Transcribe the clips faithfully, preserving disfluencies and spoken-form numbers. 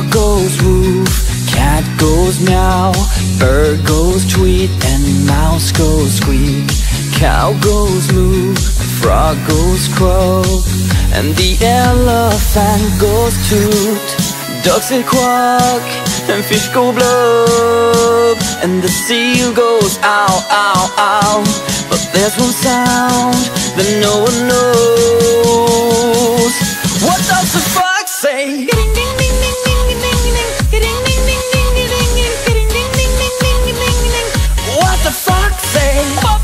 goes woof, cat goes meow, bird goes tweet, and mouse goes squeak. Cow goes moo, frog goes croak, and the elephant goes toot. Ducks say quack, and fish go blub, and the seal goes ow, ow, ow. But there's one sound that no one knows. What does the fox say? What the fox say?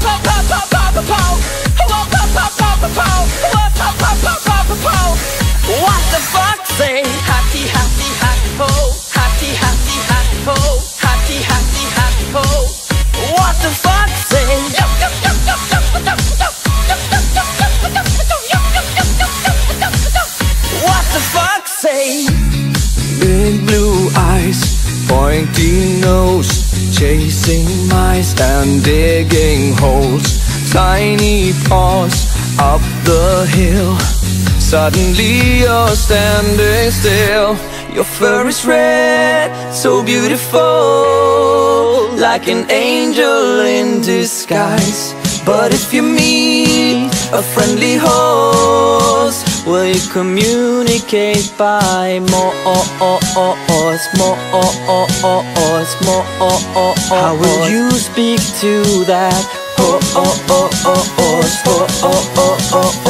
What the fox say? Happy, happy, happy ho, happy, happy, happy ho, happy, happy, happy ho. What the fox say? What the fox say? Big blue eyes, pointy nose, chasing mice and digging holes. Tiny paws up the hill. Suddenly you're standing still. Your fur is red, so beautiful, like an angel in disguise. But if you meet a friendly horse, will you communicate by more, more, more? How will you speak to that horse?